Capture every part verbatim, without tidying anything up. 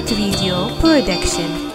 Art Video Production.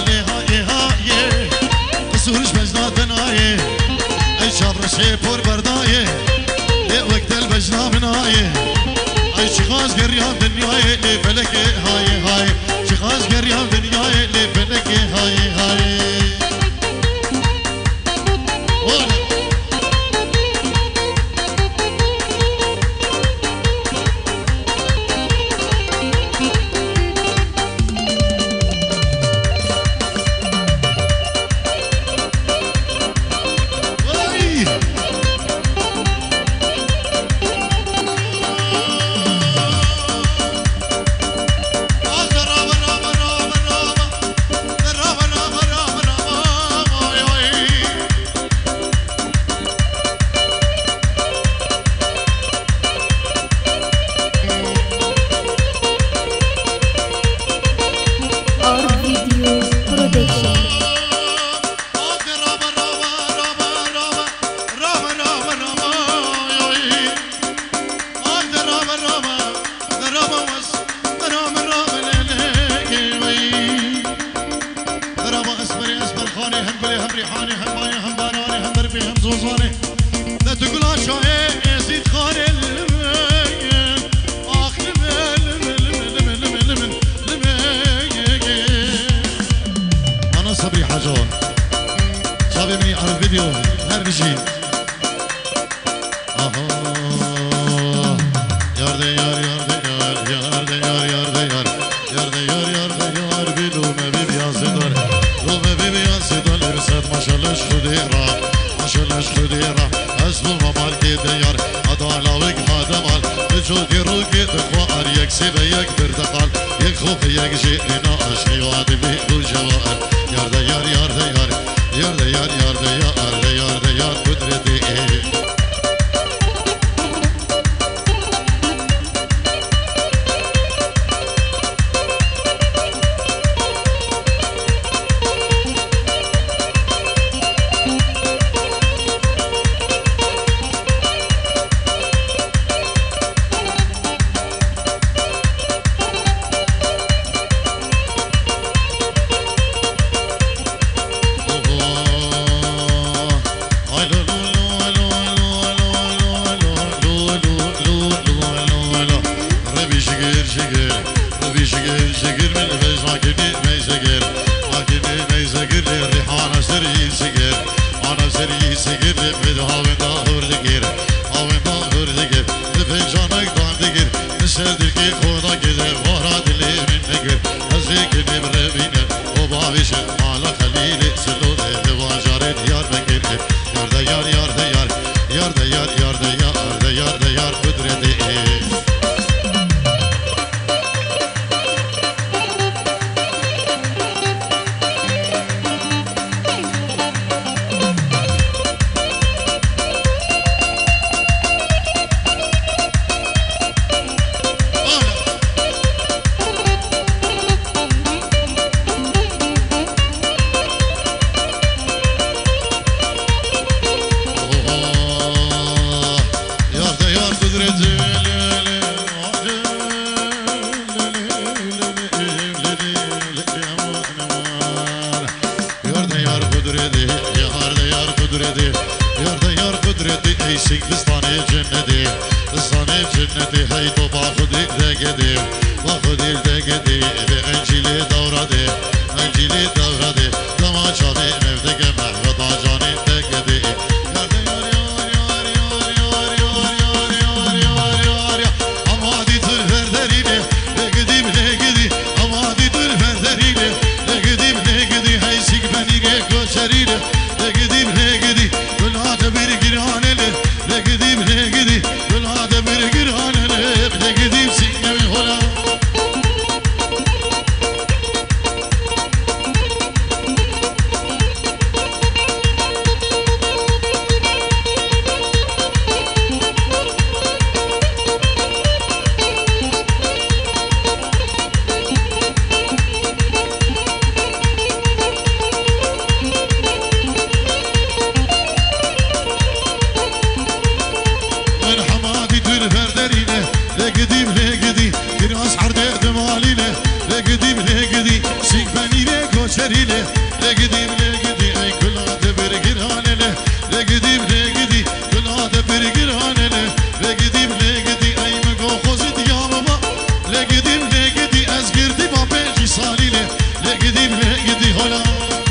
هالي هاي هاي قصورش بجناتن هاي اي شابرشي بور برداي وقت البجنا من هاي اي شخاص قريان دنياي فلك هاي هاي شخاص قريان دنياي فلك هاي هاي شريله لقديم لقدي اي كل هذا برقرانه لقديم لقدي كل هذا برقرانه لقديم لقدي اي مقو خوزي ديامه لقديم لقدي ازقردي ما بيجي صاليله لقديم لقدي هلا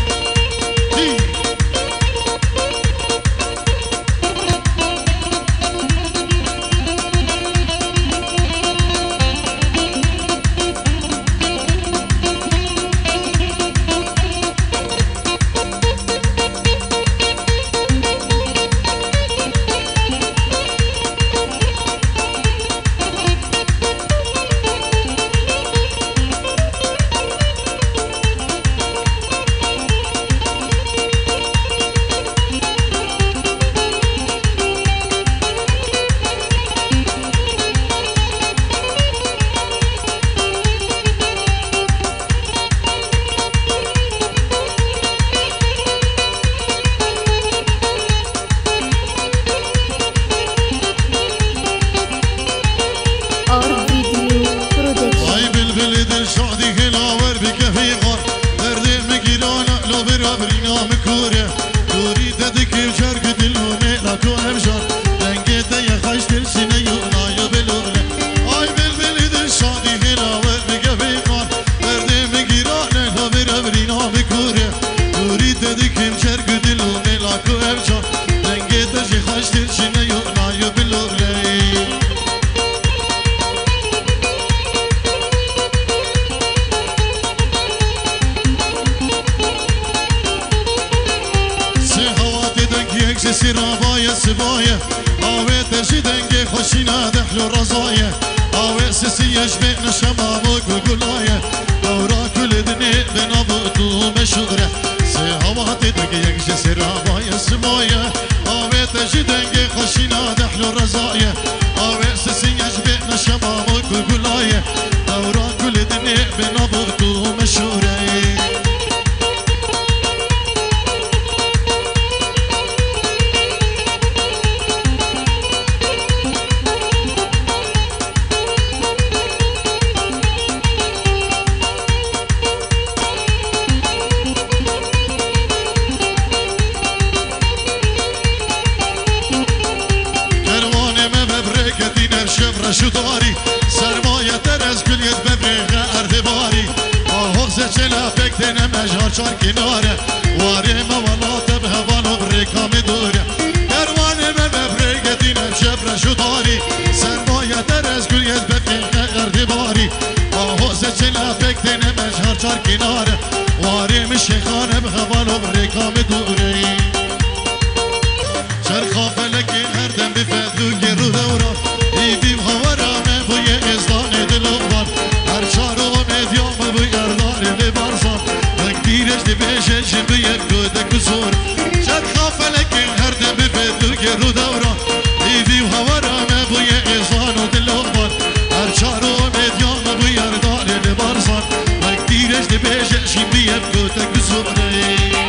سرابايا سبايا آوي تجي دنگي خوشينا دحلو رزايا آوي سسي يشبهنا شمامك وقلايا دورا كل دني بنابطو مشهورة سهوات دنگي يكجي سرابايا سبايا آوي تجي دنگي خوشينا دحلو رزايا آوي سسي يشبهنا شمامك وقلايا دورا كل دني بنابطو مشهورة شو داري سرمایه تر از گلیت ببرقه اردباری آهوز چلا بکتنه مجار چار کناره واره موالات به هوانو برکام دوره کروانه me ببرقه دینم شبر شو داری سرمایه تر از گلیت ببرقه اردباری آهوز چلا بکتنه مجار چار کناره واره مشیخانه به هوانو برکام دوره چرخا فلکی هر دم بفدو گرو دوران ایدیم هوارامه بوی ازدان دلوان هر چارو مدیام بوی اردان لبارزان وقت دیرش دی بیشه جن بوی گوده کسور چند خافلک هر دم بفدو گرو دوران ایدیم هوارامه بوی ازدان دلوان هر چارو مدیام بوی اردان لبارزان وقت دیرش دی بیشه جن بوی گوده کسور